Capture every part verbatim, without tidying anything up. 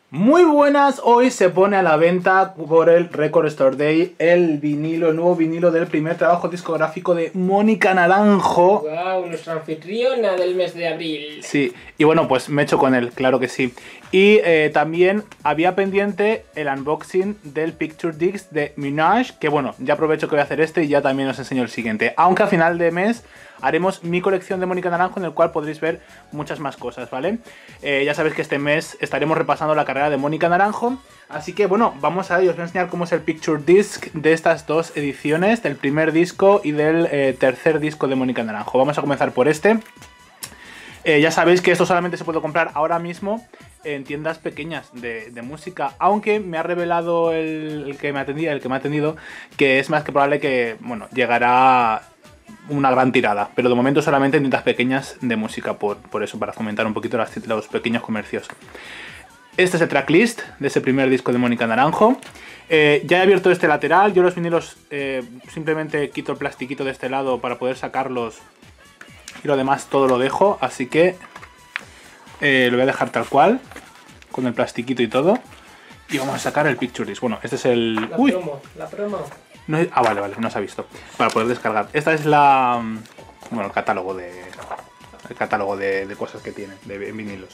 Muy buenas, hoy se pone a la venta por el Record Store Day el vinilo, el nuevo vinilo del primer trabajo discográfico de Mónica Naranjo. Wow, nuestra anfitriona del mes de abril. Sí, y bueno, pues me echo con él, claro que sí. Y eh, también había pendiente el unboxing del Picture Disc de Minaj, que bueno, ya aprovecho que voy a hacer este y ya también os enseño el siguiente. Aunque a final de mes haremos mi colección de Mónica Naranjo, en el cual podréis ver muchas más cosas, ¿vale? Eh, ya sabéis que este mes estaremos repasando la carrera de Mónica Naranjo, así que bueno, vamos a ello. Os voy a enseñar cómo es el Picture Disc de estas dos ediciones, del primer disco y del eh, tercer disco de Mónica Naranjo. Vamos a comenzar por este. Eh, ya sabéis que esto solamente se puede comprar ahora mismo en tiendas pequeñas de, de música, aunque me ha revelado el, el que me ha atendido, el que me ha atendido, que es más que probable que, bueno, llegará una gran tirada, pero de momento solamente en tiendas pequeñas de música, por, por eso, para fomentar un poquito las, los pequeños comercios. Este es el tracklist de ese primer disco de Mónica Naranjo. Eh, ya he abierto este lateral. Yo los vinilos eh, simplemente quito el plastiquito de este lado para poder sacarlos y lo demás todo lo dejo, así que eh, lo voy a dejar tal cual, con el plastiquito y todo, y vamos a sacar el Picture Disc. Bueno, este es el... La Uy. promo, la promo. No es... Ah, vale, vale, no se ha visto. Para poder descargar. Esta es la... Bueno, el catálogo de... El catálogo de, de cosas que tiene, de vinilos.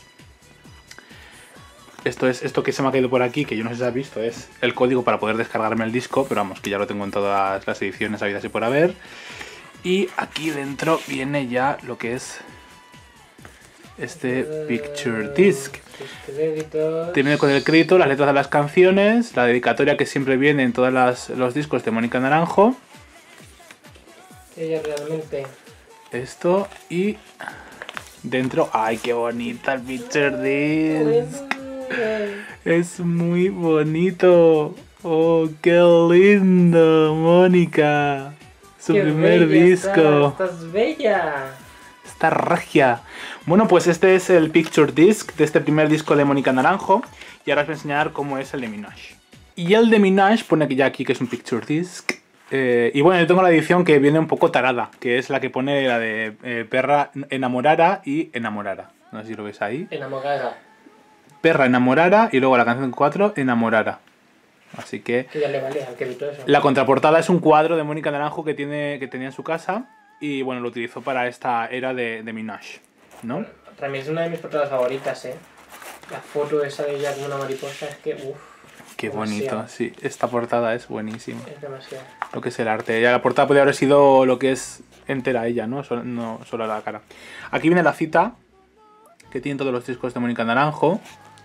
Esto es esto que se me ha caído por aquí, que yo no sé si se ha visto, es el código para poder descargarme el disco, pero vamos, que ya lo tengo en todas las ediciones habidas y por haber. Y aquí dentro viene ya lo que es este Picture Disc. Viene con el crédito, las letras de las canciones, la dedicatoria que siempre viene en todos las, los discos de Mónica Naranjo. Ella realmente. Esto y dentro, ¡ay, qué bonita el Picture Disc! Es muy bonito. ¡Oh, qué lindo, Mónica! Su Qué primer bella disco. Estás, estás bella. Está regia. Bueno, pues este es el Picture Disc de este primer disco de Mónica Naranjo. Y ahora os voy a enseñar cómo es el de Minaj. Y el de Minaj pone que ya aquí que es un Picture Disc. Eh, y bueno, yo tengo la edición que viene un poco tarada, que es la que pone la de eh, Perra Enamorara y Enamorara. No sé si lo ves ahí. Enamorada. Perra Enamorara y luego la canción cuatro, Enamorara. Así que... Que ya le vale, aunque todo eso. La contraportada es un cuadro de Mónica Naranjo que, tiene, que tenía en su casa. Y bueno, lo utilizó para esta era de, de Minaj, ¿no? Bueno, también es una de mis portadas favoritas, ¿eh? La foto esa de ella como una mariposa es que, uff. Qué demasiado. bonito, sí. Esta portada es buenísima. Es demasiado. Lo que es el arte. Ya la portada podría haber sido lo que es entera ella, ¿no? Solo, no solo la cara. Aquí viene la cita que tienen todos los discos de Mónica Naranjo.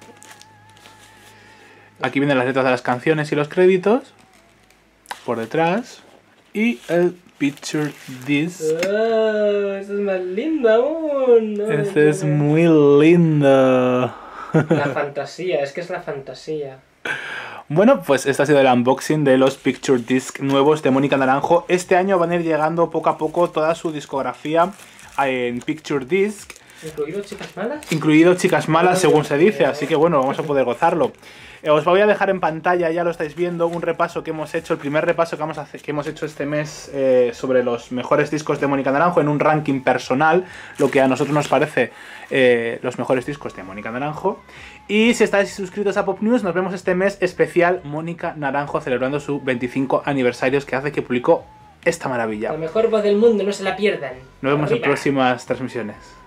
Aquí vienen las letras de las canciones y los créditos. Por detrás. Y el Picture Disc. Oh, eso es más lindo aún. ¿No? Este es muy lindo. La fantasía, es que es la fantasía. Bueno, pues este ha sido el unboxing de los Picture Disc nuevos de Mónica Naranjo. Este año van a ir llegando poco a poco toda su discografía en Picture Disc. ¿Incluido Chicas Malas? Incluido Chicas Malas, según se dice, así que bueno, vamos a poder gozarlo. Eh, os voy a dejar en pantalla, ya lo estáis viendo, un repaso que hemos hecho, el primer repaso que, vamos a hacer, que hemos hecho este mes eh, sobre los mejores discos de Mónica Naranjo en un ranking personal, lo que a nosotros nos parece eh, los mejores discos de Mónica Naranjo. Y si estáis suscritos a Pop News, nos vemos este mes especial Mónica Naranjo celebrando su veinticinco aniversarios que hace que publicó esta maravilla. La mejor voz del mundo, no se la pierdan. Nos vemos Arriba. en próximas transmisiones.